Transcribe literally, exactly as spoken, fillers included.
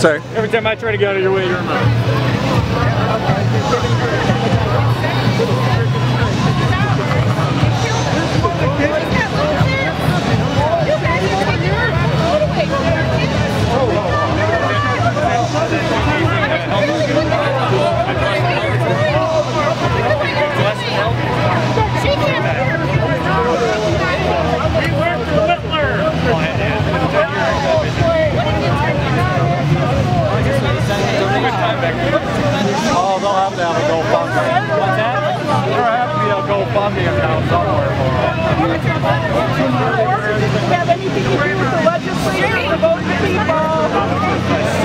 Sorry. Every time I try to get out of your way, you're in Oh, they'll have to have a GoFundMe. What's that? There'll have to be a GoFundMe account somewhere for them. Have anything to do with the legislature, the voting people?